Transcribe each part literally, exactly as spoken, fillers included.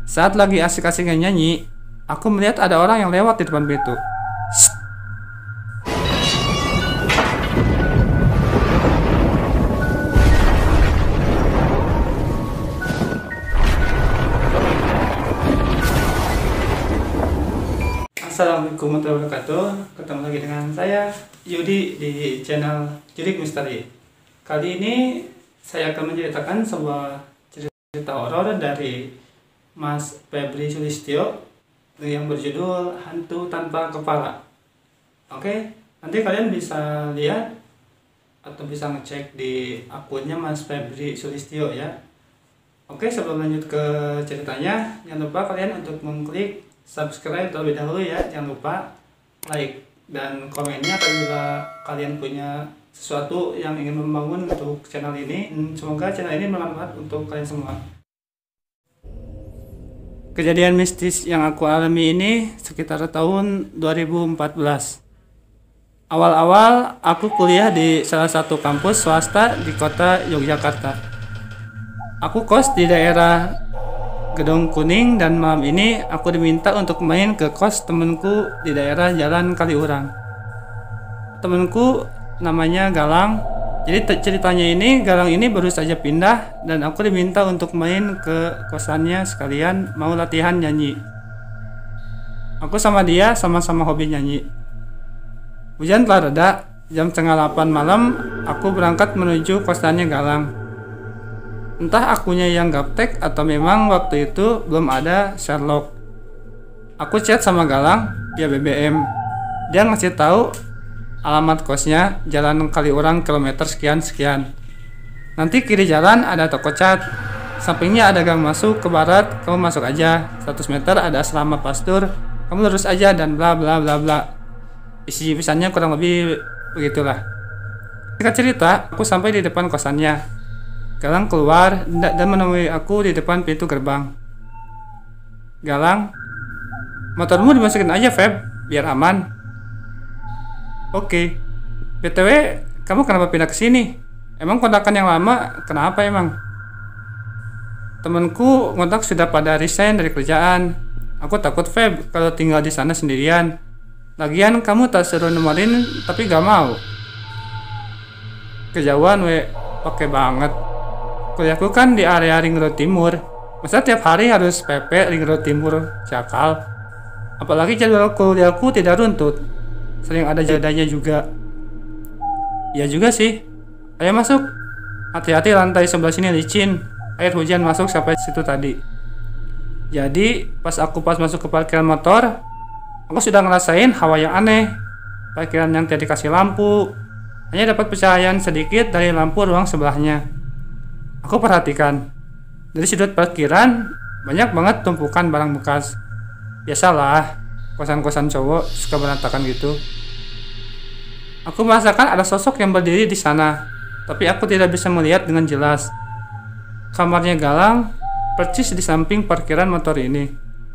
Saat lagi asik-asiknya nyanyi, aku melihat ada orang yang lewat di depan pintu. Shh. Assalamualaikum warahmatullahi wabarakatuh. Ketemu lagi dengan saya Yudi di channel Jurik Misteri. Kali ini saya akan menceritakan sebuah cerita horor dari Mas Febri Sulistyo yang berjudul Hantu Tanpa Kepala. Oke, nanti kalian bisa lihat atau bisa ngecek di akunnya Mas Febri Sulistyo ya. Oke, sebelum lanjut ke ceritanya, jangan lupa kalian untuk mengklik subscribe terlebih dahulu ya. Jangan lupa like dan komennya apabila kalian punya sesuatu yang ingin membangun untuk channel ini. Semoga channel ini bermanfaat untuk kalian semua. Kejadian mistis yang aku alami ini sekitar tahun dua ribu empat belas. Awal-awal aku kuliah di salah satu kampus swasta di kota Yogyakarta. Aku kos di daerah Gedung Kuning dan malam ini aku diminta untuk main ke kos temenku di daerah Jalan Kaliurang. Temenku namanya Galang. Jadi ceritanya ini Galang ini baru saja pindah dan aku diminta untuk main ke kosannya sekalian mau latihan nyanyi. Aku sama dia sama-sama hobi nyanyi. Hujan telah reda, jam setengah delapan malam aku berangkat menuju kosannya Galang. Entah akunya yang gaptek atau memang waktu itu belum ada Sherlock. Aku chat sama Galang via B B M. Dia ngasih tahu alamat kosnya Jalan Kaliurang kilometer sekian-sekian. Nanti kiri jalan ada toko cat. Sampingnya ada gang masuk ke barat, kamu masuk aja. seratus meter ada asrama pastur, kamu lurus aja dan bla bla bla bla. Isi pesannya kurang lebih begitulah. Singkat cerita, aku sampai di depan kosannya. Galang keluar dan menemui aku di depan pintu gerbang. Galang, motormu dimasukin aja Feb, biar aman. Oke. B T W, kamu kenapa pindah ke sini? Emang kontrakan yang lama, kenapa emang? Temenku kontak sudah pada resign dari kerjaan. Aku takut Feb kalau tinggal di sana sendirian. Lagian kamu tak seru nemenin tapi gak mau. Kejauhan we, oke banget. Kuliahku kan di area Ring Road Timur. Masa tiap hari harus P P Ring Road Timur, cakal. Apalagi jadwal kuliahku tidak runtut. Sering ada jadanya juga. Ya juga sih. Ayo masuk. Hati-hati lantai sebelah sini licin. Air hujan masuk sampai situ tadi. Jadi pas aku pas masuk ke parkiran motor, aku sudah ngerasain hawa yang aneh. Parkiran yang tidak dikasih lampu, hanya dapat pencahayaan sedikit dari lampu ruang sebelahnya. Aku perhatikan, dari sudut parkiran banyak banget tumpukan barang bekas. Biasalah, kosan-kosan cowok suka berantakan gitu. Aku merasakan ada sosok yang berdiri di sana, tapi aku tidak bisa melihat dengan jelas. Kamarnya Galang persis di samping parkiran motor ini.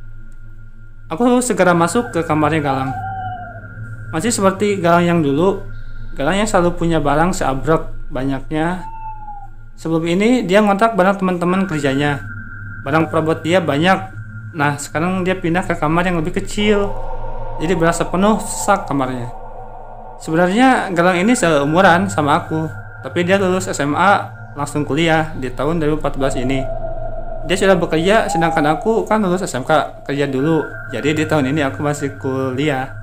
Aku segera masuk ke kamarnya Galang. Masih seperti Galang yang dulu, Galang yang selalu punya barang seabrek banyaknya. Sebelum ini dia ngontrak barang teman-teman kerjanya. Barang perabot dia banyak. Nah sekarang dia pindah ke kamar yang lebih kecil. Jadi berasa penuh sak kamarnya. Sebenarnya Galang ini seumuran sama aku. Tapi dia lulus S M A langsung kuliah di tahun dua ribu empat belas ini. Dia sudah bekerja sedangkan aku kan lulus S M K kerja dulu. Jadi di tahun ini aku masih kuliah.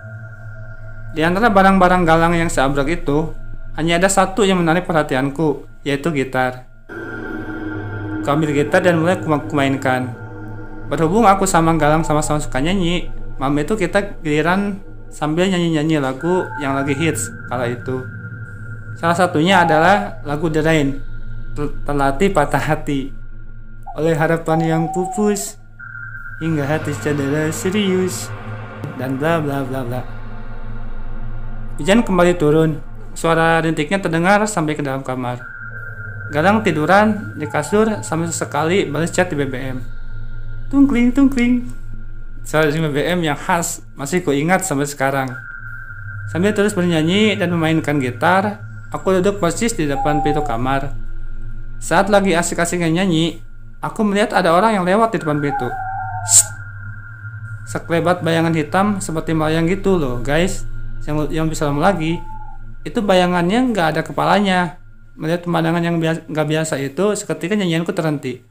Di antara barang-barang Galang yang seabrek itu, hanya ada satu yang menarik perhatianku, yaitu gitar. Aku ambil gitar dan mulai kumainkan. Berhubung aku sama Galang sama-sama suka nyanyi, malam itu kita giliran sambil nyanyi-nyanyi lagu yang lagi hits kala itu. Salah satunya adalah lagu The Rain, Terlatih Patah Hati. Oleh harapan yang pupus, hingga hati cedera serius, dan bla bla bla bla. Hujan kembali turun. Suara rintiknya terdengar sampai ke dalam kamar. Galang tiduran di kasur sambil sesekali balas chat di B B M. Tungkling tungkling. Suara di B B M yang khas masih kuingat sampai sekarang. Sambil terus bernyanyi dan memainkan gitar, aku duduk persis di depan pintu kamar. Saat lagi asik-asiknya nyanyi, Aku melihat ada orang yang lewat di depan pintu. Shh. Sekelebat bayangan hitam seperti melayang gitu loh guys. Yang yang bisa lama lagi, itu bayangannya nggak ada kepalanya. Melihat pemandangan yang biasa, nggak biasa itu, seketika nyanyianku terhenti.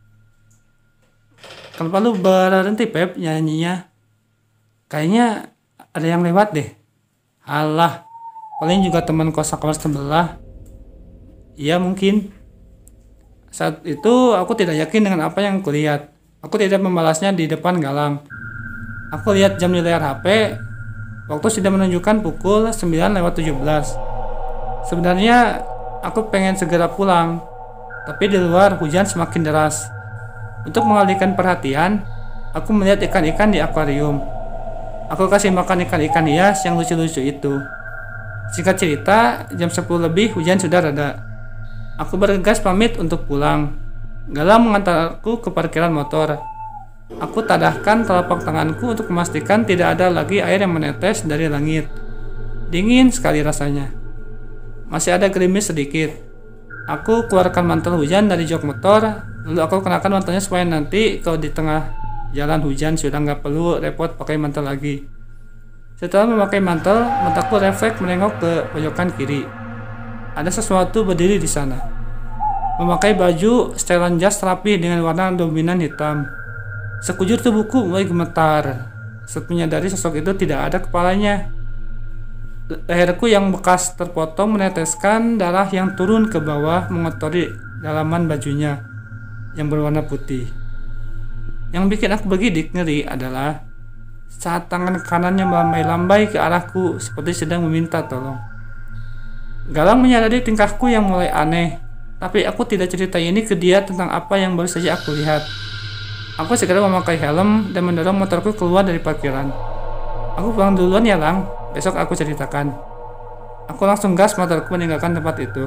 Kenapa lu berhenti Pep nyanyinya? Kayaknya ada yang lewat deh. Alah, paling juga teman kos kamar sebelah. Iya mungkin. Saat itu aku tidak yakin dengan apa yang kulihat. Aku tidak membalasnya di depan Galang. Aku lihat jam di layar H P. Waktu sudah menunjukkan pukul sembilan lewat tujuh belas. Sebenarnya aku pengen segera pulang, tapi di luar hujan semakin deras. Untuk mengalihkan perhatian, aku melihat ikan-ikan di akuarium. Aku kasih makan ikan-ikan hias yang lucu-lucu itu. Singkat cerita, jam sepuluh lebih hujan sudah reda. Aku bergegas pamit untuk pulang. Galang mengantarku ke parkiran motor. Aku tadahkan telapak tanganku untuk memastikan tidak ada lagi air yang menetes dari langit. Dingin sekali rasanya. Masih ada gerimis sedikit. Aku keluarkan mantel hujan dari jok motor, lalu aku kenakan mantelnya supaya nanti kalau di tengah jalan hujan sudah nggak perlu repot pakai mantel lagi. Setelah memakai mantel, mataku refleks menengok ke pojokan kiri. Ada sesuatu berdiri di sana. Memakai baju setelan jas rapi dengan warna dominan hitam. Sekujur tubuhku mulai gemetar saat menyadari sosok itu tidak ada kepalanya. Leherku yang bekas terpotong meneteskan darah yang turun ke bawah mengotori dalaman bajunya yang berwarna putih. Yang bikin aku bergidik ngeri adalah saat tangan kanannya melambai-lambai ke arahku seperti sedang meminta tolong. Galang menyadari tingkahku yang mulai aneh, tapi aku tidak cerita ini ke dia tentang apa yang baru saja aku lihat. Aku segera memakai helm dan mendorong motorku keluar dari parkiran. Aku pulang duluan ya Lang, besok aku ceritakan. Aku langsung gas motorku meninggalkan tempat itu.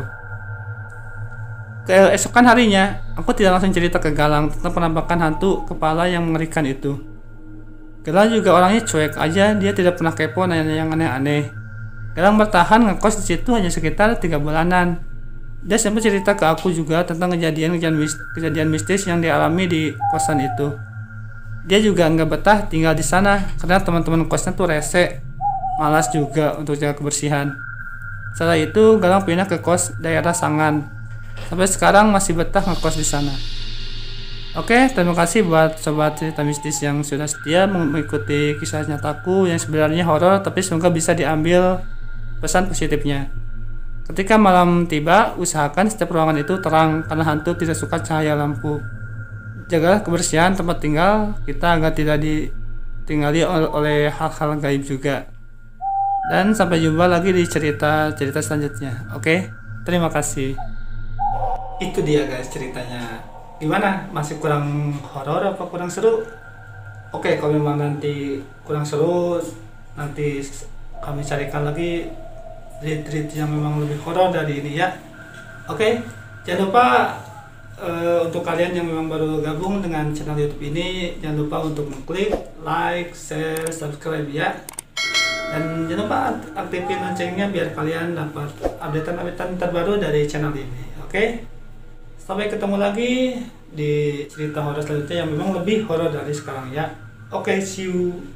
Keesokan harinya, aku tidak langsung cerita ke Galang tentang penampakan hantu kepala yang mengerikan itu. Galang juga orangnya cuek aja, dia tidak pernah kepo nanya yang aneh-aneh. Galang bertahan ngekos di situ hanya sekitar tiga bulanan. Dia sempat cerita ke aku juga tentang kejadian-kejadian mistis, kejadian mistis yang dialami di kosan itu. Dia juga nggak betah tinggal di sana karena teman-teman kosnya tuh rese, malas juga untuk jaga kebersihan. Setelah itu Galang pindah ke kos daerah Sangan. Sampai sekarang masih betah ngekos di sana. Oke, terima kasih buat sobat cerita mistis yang sudah setia mengikuti kisah nyataku yang sebenarnya horor, tapi semoga bisa diambil pesan positifnya. Ketika malam tiba, usahakan setiap ruangan itu terang karena hantu tidak suka cahaya lampu. Jagalah kebersihan tempat tinggal kita agar tidak ditinggali oleh hal-hal gaib juga. Dan sampai jumpa lagi di cerita-cerita selanjutnya. Oke, terima kasih. Itu dia guys ceritanya. Gimana? Masih kurang horor apa kurang seru? Oke, kalau memang nanti kurang seru, nanti kami carikan lagi treat-treat yang memang lebih horor dari ini ya. Oke, jangan lupa uh, untuk kalian yang memang baru gabung dengan channel YouTube ini, jangan lupa untuk mengklik like, share, subscribe ya. Dan jangan lupa aktifin loncengnya biar kalian dapat update-update terbaru dari channel ini. Oke, sampai ketemu lagi di cerita horor selanjutnya yang memang lebih horor dari sekarang ya. Oke, see you.